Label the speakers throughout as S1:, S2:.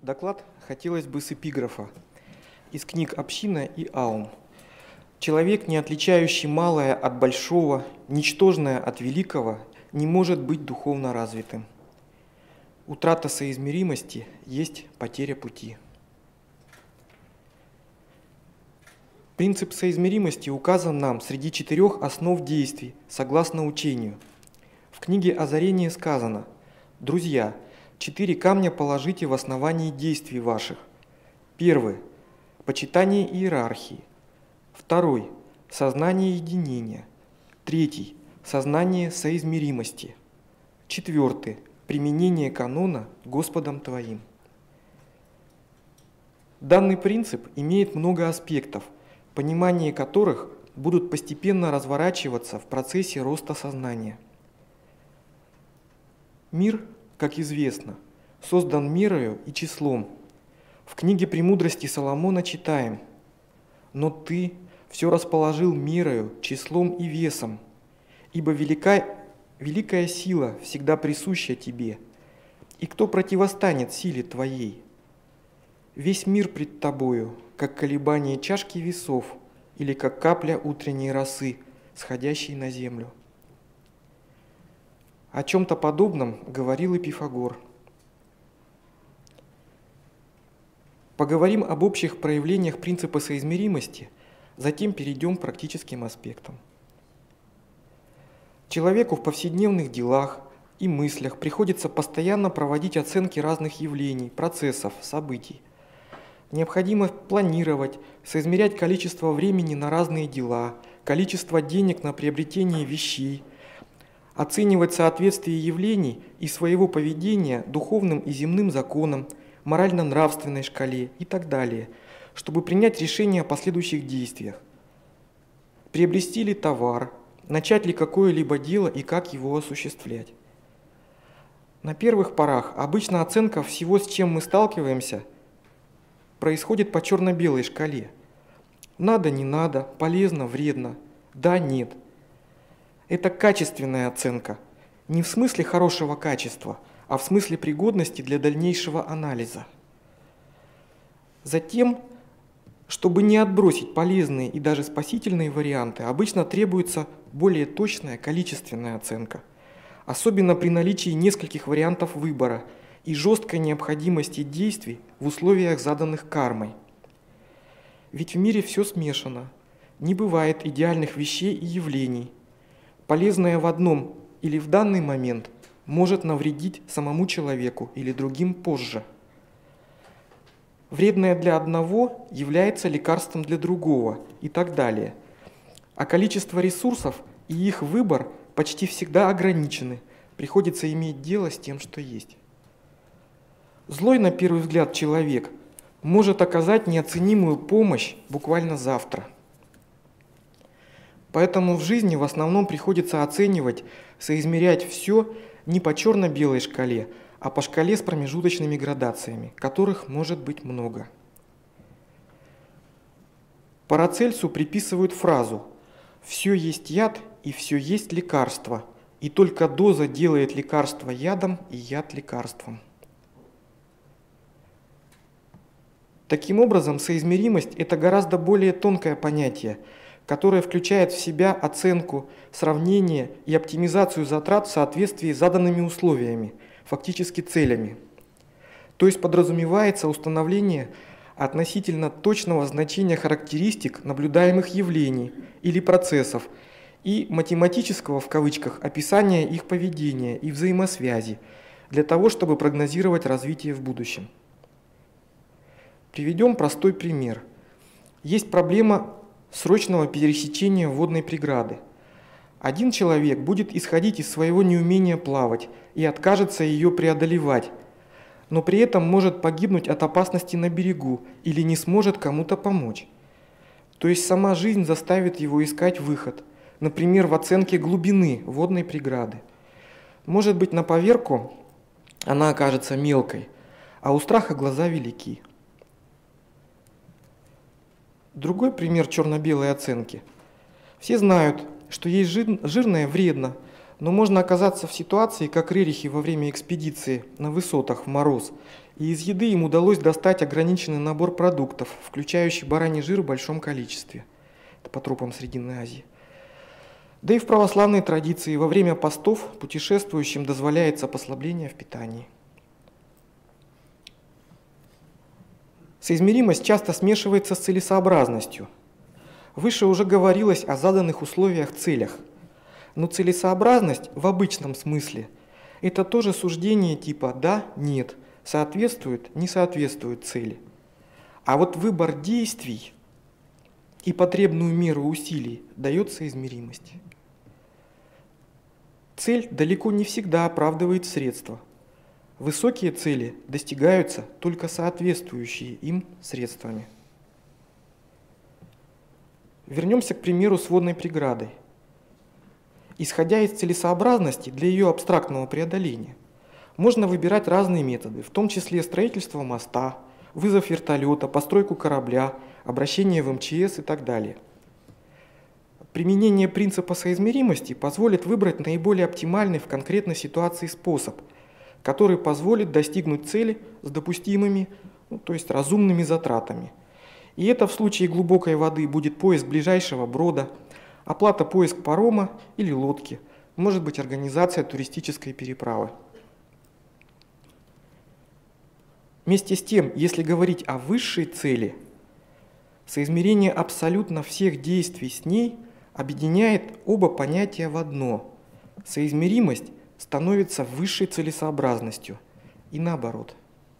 S1: Доклад хотелось бы с эпиграфа из книг «Община» и «Аум». Человек, не отличающий малое от большого, ничтожное от великого, не может быть духовно развитым. Утрата соизмеримости есть потеря пути. Принцип соизмеримости указан нам среди 4 основ действий, согласно учению. В книге «Озарение» сказано: «Друзья, 4 камня положите в основании действий ваших. Первый – почитание иерархии. Второй – сознание единения. Третий – сознание соизмеримости. Четвертый – применение канона Господом твоим». Данный принцип имеет много аспектов, понимание которых будут постепенно разворачиваться в процессе роста сознания. Мир, как известно, создан мерою и числом. В книге «Премудрости Соломона» читаем: «Но ты все расположил мерою, числом и весом, ибо великая сила всегда присуща тебе, и кто противостанет силе твоей? Весь мир пред тобою, как колебание чашки весов или как капля утренней росы, сходящей на землю». О чем-то подобном говорил и Пифагор. Поговорим об общих проявлениях принципа соизмеримости, затем перейдем к практическим аспектам. Человеку в повседневных делах и мыслях приходится постоянно проводить оценки разных явлений, процессов, событий. Необходимо планировать, соизмерять количество времени на разные дела, количество денег на приобретение вещей, оценивать соответствие явлений и своего поведения духовным и земным законам, морально-нравственной шкале и так далее, чтобы принять решение о последующих действиях. Приобрести ли товар, начать ли какое-либо дело и как его осуществлять. На первых порах обычно оценка всего, с чем мы сталкиваемся, происходит по черно-белой шкале. Надо, не надо, полезно, вредно, да, нет. Это качественная оценка, не в смысле хорошего качества, а в смысле пригодности для дальнейшего анализа. Затем, чтобы не отбросить полезные и даже спасительные варианты, обычно требуется более точная количественная оценка, особенно при наличии нескольких вариантов выбора и жесткой необходимости действий в условиях, заданных кармой. Ведь в мире все смешано, не бывает идеальных вещей и явлений. Полезное в одном или в данный момент может навредить самому человеку или другим позже. Вредное для одного является лекарством для другого и так далее. А количество ресурсов и их выбор почти всегда ограничены, приходится иметь дело с тем, что есть. Злой, на первый взгляд, человек может оказать неоценимую помощь буквально завтра. Поэтому в жизни в основном приходится оценивать, соизмерять все не по черно-белой шкале, а по шкале с промежуточными градациями, которых может быть много. Парацельсу приписывают фразу «все есть яд и все есть лекарство, и только доза делает лекарство ядом и яд лекарством». Таким образом, соизмеримость – это гораздо более тонкое понятие, которое включает в себя оценку, сравнение и оптимизацию затрат в соответствии с заданными условиями, фактически целями. То есть подразумевается установление относительно точного значения характеристик наблюдаемых явлений или процессов и математического, в кавычках, описания их поведения и взаимосвязи для того, чтобы прогнозировать развитие в будущем. Приведем простой пример. Есть проблема срочного пересечения водной преграды. Один человек будет исходить из своего неумения плавать и откажется ее преодолевать, но при этом может погибнуть от опасности на берегу или не сможет кому-то помочь. То есть сама жизнь заставит его искать выход, например, в оценке глубины водной преграды. Может быть, на поверку она окажется мелкой, а у страха глаза велики. Другой пример черно-белой оценки. Все знают, что есть жирное вредно, но можно оказаться в ситуации, как Рерихи во время экспедиции на высотах в мороз, и из еды им удалось достать ограниченный набор продуктов, включающий бараний жир в большом количестве. Это по тропам Срединной Азии. Да и в православной традиции во время постов путешествующим дозволяется послабление в питании. Соизмеримость часто смешивается с целесообразностью. Выше уже говорилось о заданных условиях целях. Но целесообразность в обычном смысле – это тоже суждение типа «да», «нет», «соответствует», «не соответствует цели». А вот выбор действий и потребную меру усилий дает соизмеримость. Цель далеко не всегда оправдывает средства. Высокие цели достигаются только соответствующие им средствами. Вернемся к примеру с водной преградой. Исходя из целесообразности для ее абстрактного преодоления, можно выбирать разные методы, в том числе строительство моста, вызов вертолета, постройку корабля, обращение в МЧС и так далее. Применение принципа соизмеримости позволит выбрать наиболее оптимальный в конкретной ситуации способ, который позволит достигнуть цели с допустимыми, то есть разумными затратами. И это в случае глубокой воды будет поиск ближайшего брода, оплата поиск парома или лодки, может быть организация туристической переправы. Вместе с тем, если говорить о высшей цели, соизмерение абсолютно всех действий с ней объединяет оба понятия в одно. Соизмеримость становится высшей целесообразностью и наоборот.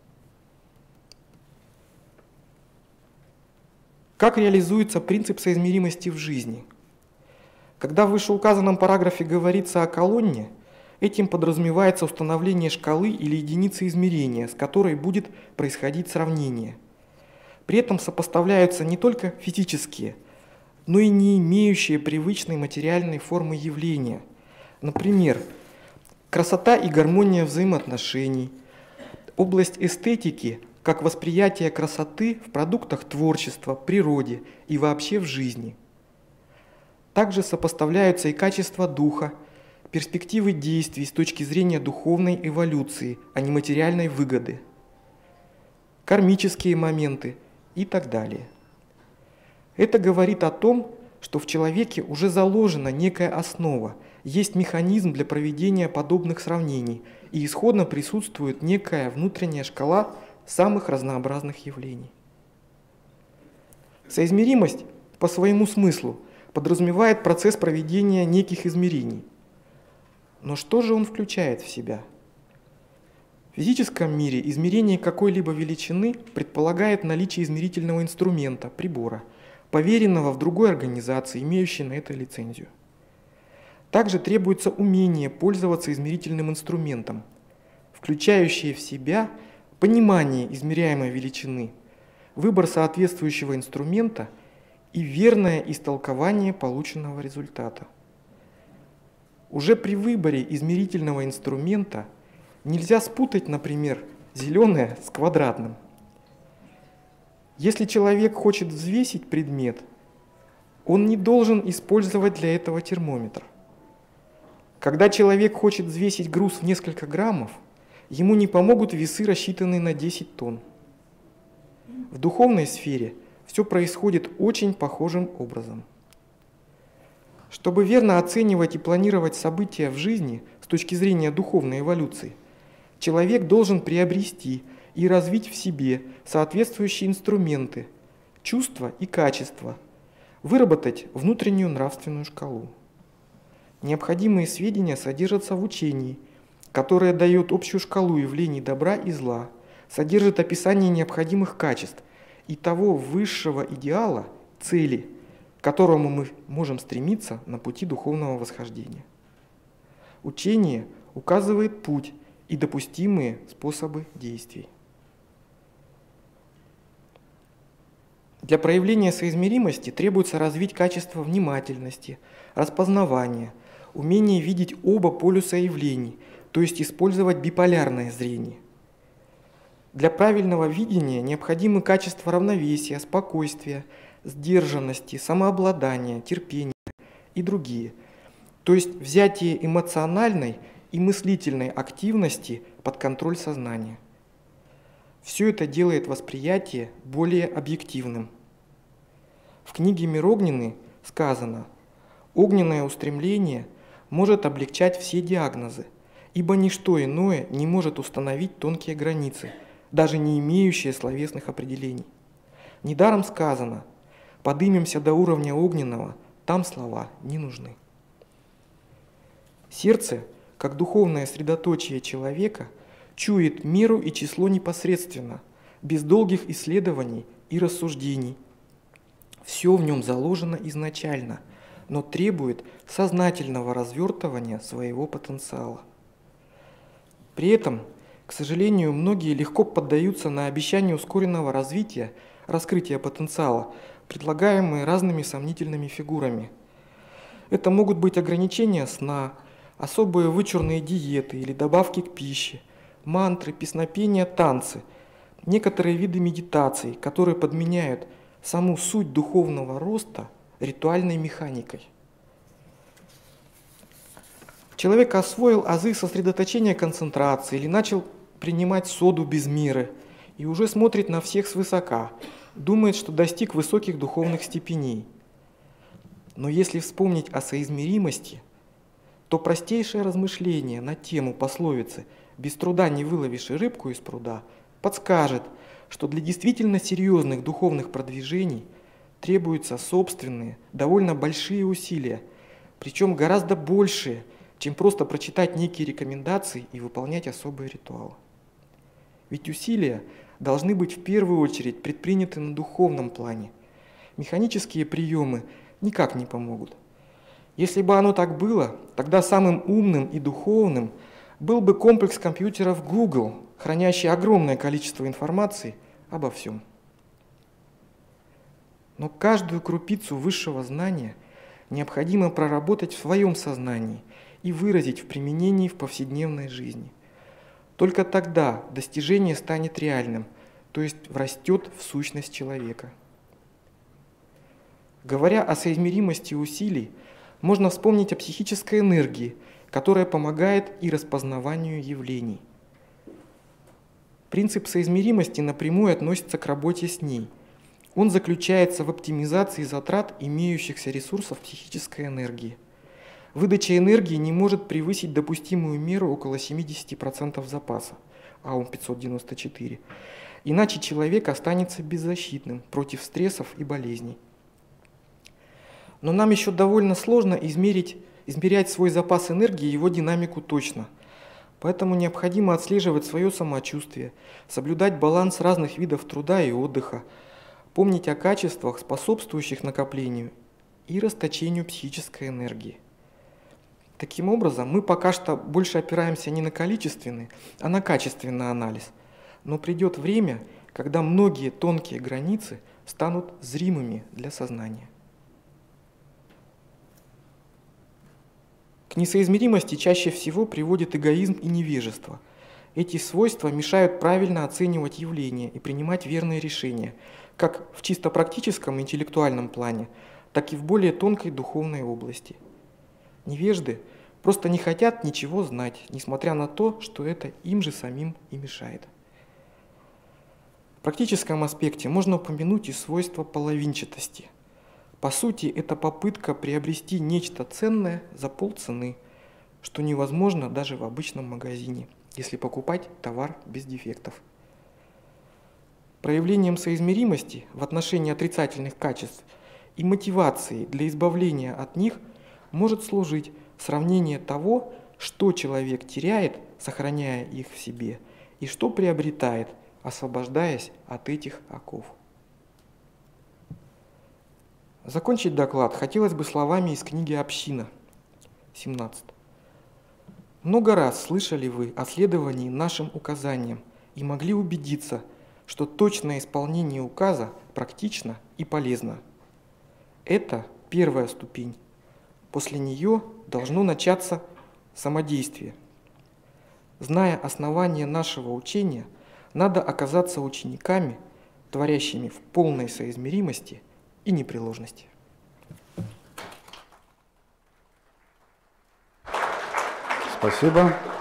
S1: Как реализуется принцип соизмеримости в жизни? Когда в вышеуказанном параграфе говорится о колонне, этим подразумевается установление шкалы или единицы измерения, с которой будет происходить сравнение. При этом сопоставляются не только физические, но и не имеющие привычной материальной формы явления. Например, красота и гармония взаимоотношений, область эстетики, как восприятие красоты в продуктах творчества, природе и вообще в жизни. Также сопоставляются и качества духа, перспективы действий с точки зрения духовной эволюции, а не материальной выгоды, кармические моменты и так далее. Это говорит о том, что в человеке уже заложена некая основа, есть механизм для проведения подобных сравнений, и исходно присутствует некая внутренняя шкала самых разнообразных явлений. Соизмеримость по своему смыслу подразумевает процесс проведения неких измерений. Но что же он включает в себя? В физическом мире измерение какой-либо величины предполагает наличие измерительного инструмента, прибора, поверенного в другой организации, имеющей на это лицензию. Также требуется умение пользоваться измерительным инструментом, включающее в себя понимание измеряемой величины, выбор соответствующего инструмента и верное истолкование полученного результата. Уже при выборе измерительного инструмента нельзя спутать, например, зеленое с квадратным. Если человек хочет взвесить предмет, он не должен использовать для этого термометр. Когда человек хочет взвесить груз в несколько граммов, ему не помогут весы, рассчитанные на 10 тонн. В духовной сфере все происходит очень похожим образом. Чтобы верно оценивать и планировать события в жизни с точки зрения духовной эволюции, человек должен приобрести и развить в себе соответствующие инструменты, чувства и качества, выработать внутреннюю нравственную шкалу. Необходимые сведения содержатся в учении, которое дает общую шкалу явлений добра и зла, содержит описание необходимых качеств и того высшего идеала, цели, к которому мы можем стремиться на пути духовного восхождения. Учение указывает путь и допустимые способы действий. Для проявления соизмеримости требуется развить качество внимательности, распознавания, умение видеть оба полюса явлений, то есть использовать биполярное зрение. Для правильного видения необходимы качества равновесия, спокойствия, сдержанности, самообладания, терпения и другие, то есть взятие эмоциональной и мыслительной активности под контроль сознания. Все это делает восприятие более объективным. В книге «Мир огненный» сказано: «Огненное устремление может облегчать все диагнозы, ибо ничто иное не может установить тонкие границы, даже не имеющие словесных определений. Недаром сказано: подымемся до уровня огненного, там слова не нужны». Сердце, как духовное средоточие человека, чует меру и число непосредственно, без долгих исследований и рассуждений. Все в нем заложено изначально, но требует сознательного развертывания своего потенциала. При этом, к сожалению, многие легко поддаются на обещания ускоренного развития, раскрытия потенциала, предлагаемые разными сомнительными фигурами. Это могут быть ограничения сна, особые вычурные диеты или добавки к пище, мантры, песнопения, танцы, некоторые виды медитаций, которые подменяют саму суть духовного роста ритуальной механикой. Человек освоил азы сосредоточения концентрации или начал принимать соду без меры и уже смотрит на всех свысока, думает, что достиг высоких духовных степеней. Но если вспомнить о соизмеримости, то простейшее размышление на тему пословицы «без труда не выловишь и рыбку из пруда» подскажет, что для действительно серьезных духовных продвижений требуются собственные, довольно большие усилия, причем гораздо большие, чем просто прочитать некие рекомендации и выполнять особые ритуалы. Ведь усилия должны быть в первую очередь предприняты на духовном плане. Механические приемы никак не помогут. Если бы оно так было, тогда самым умным и духовным был бы комплекс компьютеров Google, хранящий огромное количество информации обо всем. Но каждую крупицу высшего знания необходимо проработать в своем сознании и выразить в применении в повседневной жизни. Только тогда достижение станет реальным, то есть врастет в сущность человека. Говоря о соизмеримости усилий, можно вспомнить о психической энергии, которая помогает и распознаванию явлений. Принцип соизмеримости напрямую относится к работе с ней. Он заключается в оптимизации затрат имеющихся ресурсов психической энергии. Выдача энергии не может превысить допустимую меру около 70% запаса, АУМ 594, иначе человек останется беззащитным против стрессов и болезней. Но нам еще довольно сложно измерять свой запас энергии и его динамику точно. Поэтому необходимо отслеживать свое самочувствие, соблюдать баланс разных видов труда и отдыха, помнить о качествах, способствующих накоплению и расточению психической энергии. Таким образом, мы пока что больше опираемся не на количественный, а на качественный анализ. Но придет время, когда многие тонкие границы станут зримыми для сознания. К несоизмеримости чаще всего приводит эгоизм и невежество. Эти свойства мешают правильно оценивать явления и принимать верные решения, как в чисто практическом интеллектуальном плане, так и в более тонкой духовной области. Невежды просто не хотят ничего знать, несмотря на то, что это им же самим и мешает. В практическом аспекте можно упомянуть и свойство половинчатости. По сути, это попытка приобрести нечто ценное за полцены, что невозможно даже в обычном магазине, если покупать товар без дефектов. Проявлением соизмеримости в отношении отрицательных качеств и мотивации для избавления от них может служить сравнение того, что человек теряет, сохраняя их в себе, и что приобретает, освобождаясь от этих оков. Закончить доклад хотелось бы словами из книги «Община», 17. Много раз слышали вы о следовании нашим указаниям и могли убедиться, что точное исполнение указа практично и полезно. Это первая ступень. После нее должно начаться самодействие. Зная основания нашего учения, надо оказаться учениками, творящими в полной соизмеримости и непреложности.
S2: Спасибо.